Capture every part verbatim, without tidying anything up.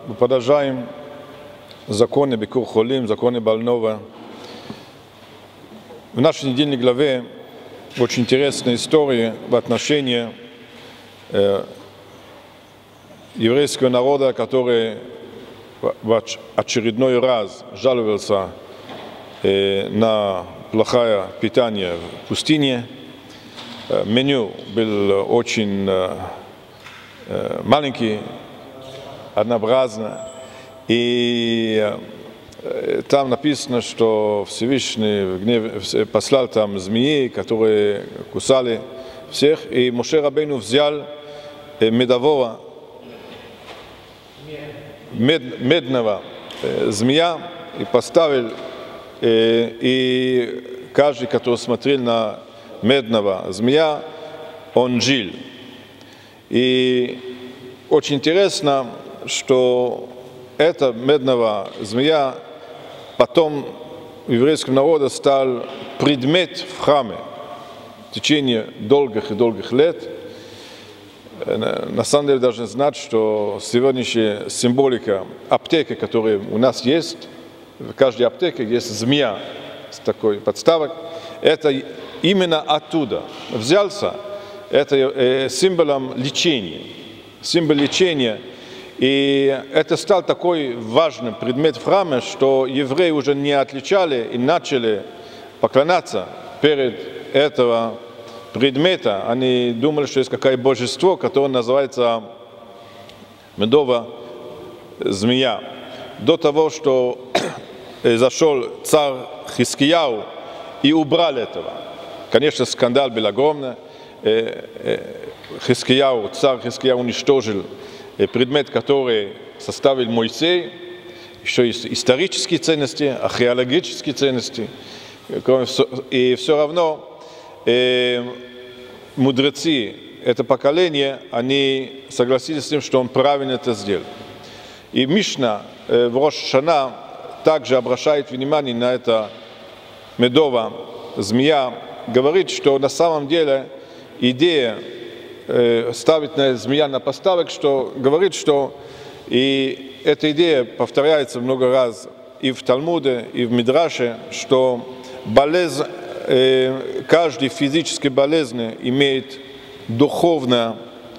мы продолжаем законы Бикур Холим, законы Больного. В нашей недельной главе очень интересная история в отношении э, еврейского народа, который в очередной раз жаловался э, на плохое питание в пустыне. Э, меню был очень э, маленький, однообразно. И э, там написано, что Всевышний в гневе послал там змеи, которые кусали всех. И Моше Рабейну взял э, медового, мед, медного э, змея и поставил, э, и каждый, который смотрел на медного змея, он жил. И очень интересно, что эта медного змея потом у еврейского народа стал предмет в храме в течение долгих и долгих лет. На самом деле должны знать, что сегодняшняя символика аптеки, которая у нас есть, в каждой аптеке есть змея с такой подставой, это именно оттуда взялся. Это символом лечения, символ лечения. И это стал такой важный предмет в храме, что евреи уже не отличали и начали поклоняться перед этого предмета. Они думали, что есть какое-то божество, которое называется медовая змея. До того, что зашел царь Хискияу и убрал этого. Конечно, скандал был огромный. Хискияу, царь Хискияу уничтожил предмет, который составил Моисей, еще есть исторические ценности, археологические ценности. И все равно э, мудрецы, это поколение, они согласились с тем, что он правильно это сделал. И Мишна э, в Рош Шана также обращает внимание на это медовая змея, говорит, что на самом деле идея ставить на змея на поставок, что говорит, что и эта идея повторяется много раз и в Талмуде, и в Мидраше, что болезнь, э, каждый физический болезнь имеет духовный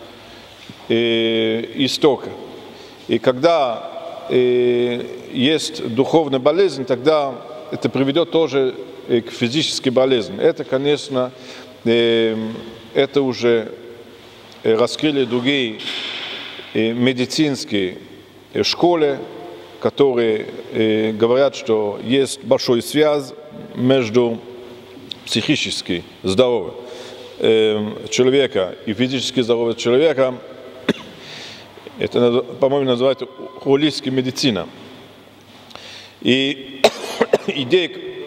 э, исток. И когда э, есть духовная болезнь, тогда это приведет тоже э, к физической болезни. Это, конечно, э, это уже раскрыли другие медицинские школы, которые говорят, что есть большая связь между психически здоровьем человека и физически здоровьем человека. Это, по-моему, называется холистическая медицина. И идея,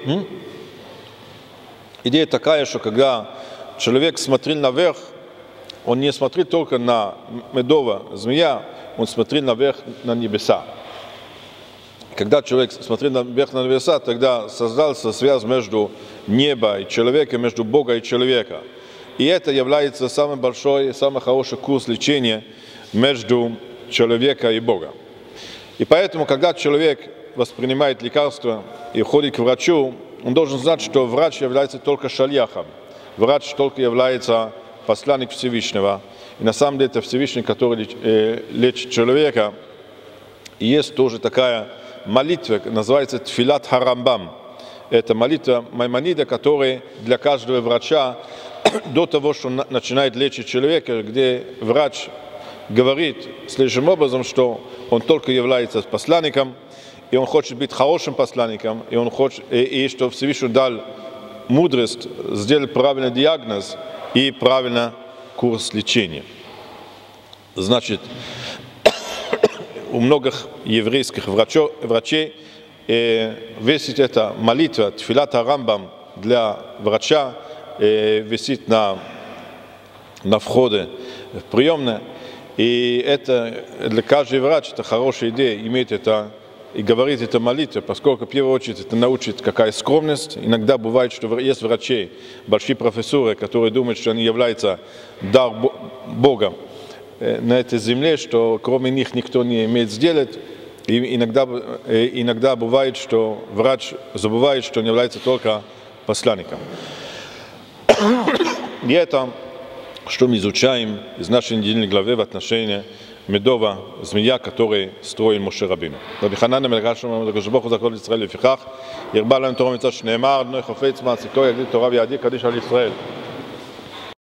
идея такая, что когда человек смотрел наверх, он не смотрел только на медовую змея, он смотрел наверх на небеса. Когда человек смотрел наверх на небеса, тогда создался связь между небом и человеком, между Богом и человеком. И это является самый большой, самый хороший курс лечения между человеком и Богом. И поэтому, когда человек воспринимает лекарство и ходит к врачу, он должен знать, что врач является только шальяхом. Врач только является посланник Всевышнего. И на самом деле это Всевышний, который лечит человека. И есть тоже такая молитва, называется Тфилат Харамбам. Это молитва Маймонида, которая для каждого врача до того, что он начинает лечить человека, где врач говорит следующим образом, что он только является посланником, и он хочет быть хорошим посланником, и он хочет, и, и что Всевышний дал мудрость сделать правильный диагноз и правильно курс лечения. Значит, у многих еврейских врачов, врачей э, висит эта молитва Тфилат Харамбам для врача, э, висит на, на входе в приемную. И это для каждого врача это хорошая идея иметь это и говорить это молитве, поскольку в первую очередь это научит какая скромность. Иногда бывает, что есть врачи, большие профессоры, которые думают, что они являются дар Бога на этой земле, что кроме них никто не имеет сделать. И иногда, иногда бывает, что врач забывает, что он является только посланником. И это, что мы изучаем из нашей недельной главы в отношении медова змея, который строил Моше Рабейну. רבי חנניה מלך שלמה הקדוש ברוך הוא זכור לישראל לפיכך ירבה להם תורה ומצוות שנאמר אדוני חפץ מעשיקו יגדיל תורה ויהדיר קדיש על ישראל.